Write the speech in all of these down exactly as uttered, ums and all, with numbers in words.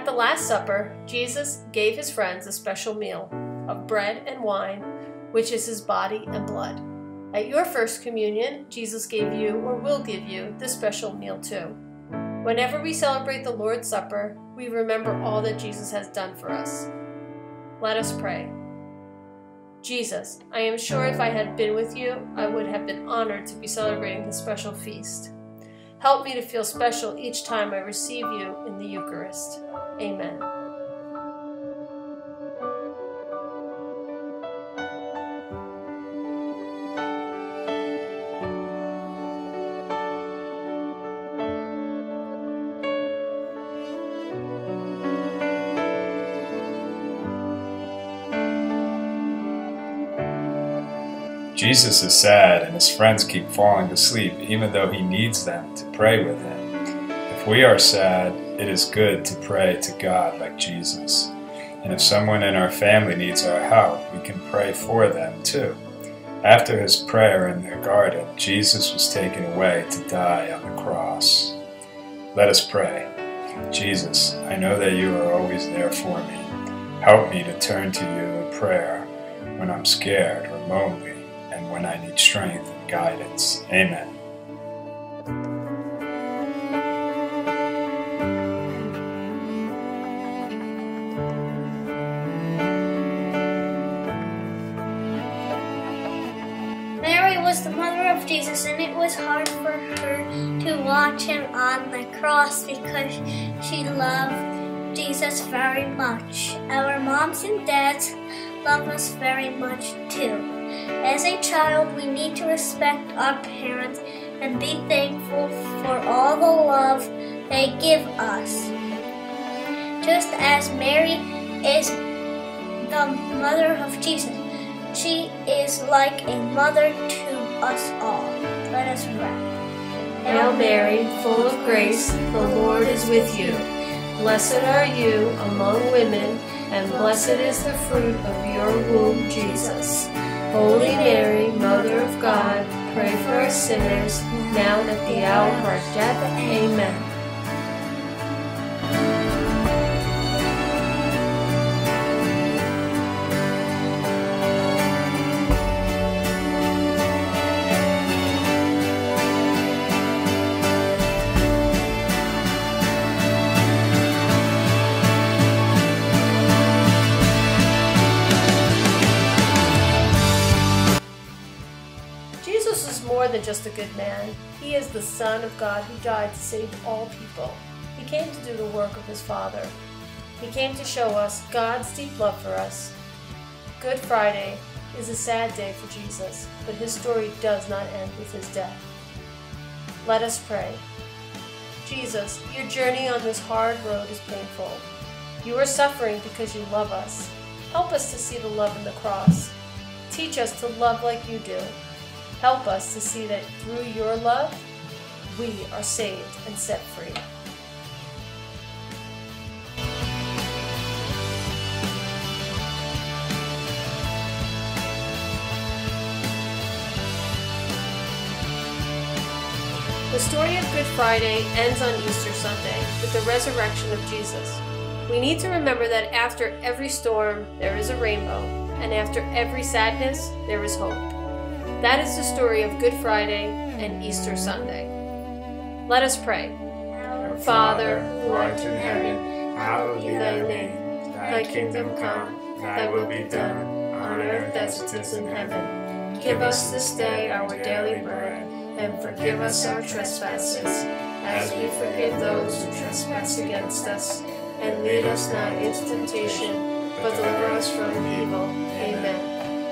At the Last Supper, Jesus gave his friends a special meal of bread and wine, which is his body and blood. At your First Communion, Jesus gave you, or will give you, this special meal too. Whenever we celebrate the Lord's Supper, we remember all that Jesus has done for us. Let us pray. Jesus, I am sure if I had been with you, I would have been honored to be celebrating this special feast. Help me to feel special each time I receive you in the Eucharist. Amen. Jesus is sad and his friends keep falling asleep even though he needs them to pray with him. If we are sad, it is good to pray to God like Jesus. And if someone in our family needs our help, we can pray for them too. After his prayer in the garden, Jesus was taken away to die on the cross. Let us pray. Jesus, I know that you are always there for me. Help me to turn to you in prayer when I'm scared or lonely, and when I need strength and guidance. Amen. Mary was the mother of Jesus, and it was hard for her to watch him on the cross because she loved Jesus very much. Our moms and dads love us very much too. As a child, we need to respect our parents and be thankful for all the love they give us. Just as Mary is the mother of Jesus, she is like a mother to us all. Let us pray. Hail Mary, full of grace, the Lord is with you. Blessed are you among women, and blessed is the fruit of your womb, Jesus. Holy Mary, Mother of God, pray for us sinners, now and at the hour of our death. Amen. Jesus is more than just a good man. He is the Son of God who died to save all people. He came to do the work of his Father. He came to show us God's deep love for us. Good Friday is a sad day for Jesus, but his story does not end with his death. Let us pray. Jesus, your journey on this hard road is painful. You are suffering because you love us. Help us to see the love in the cross. Teach us to love like you do. Help us to see that through your love, we are saved and set free. The story of Good Friday ends on Easter Sunday with the resurrection of Jesus. We need to remember that after every storm, there is a rainbow, and after every sadness, there is hope. That is the story of Good Friday and Easter Sunday. Let us pray. Our Father, who art in heaven, hallowed be thy name. Thy kingdom come, thy will be done, on earth as it is in heaven. Give us this day our daily bread, and forgive us our trespasses, as we forgive those who trespass against us. And lead us not into temptation, but deliver us from evil. Amen.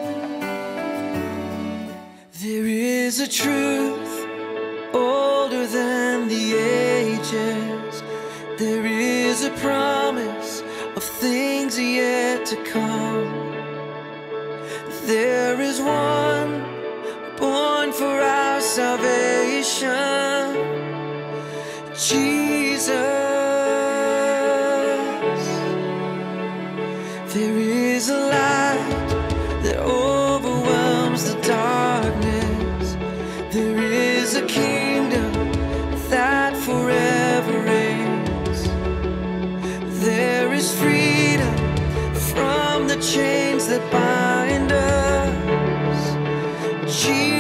There is a truth older than the ages. There is a promise of things yet to come. There is one born for our salvation, Jesus. There is a light that overwhelms the darkness. There is a kingdom that forever reigns. There the chains that bind us. Jesus.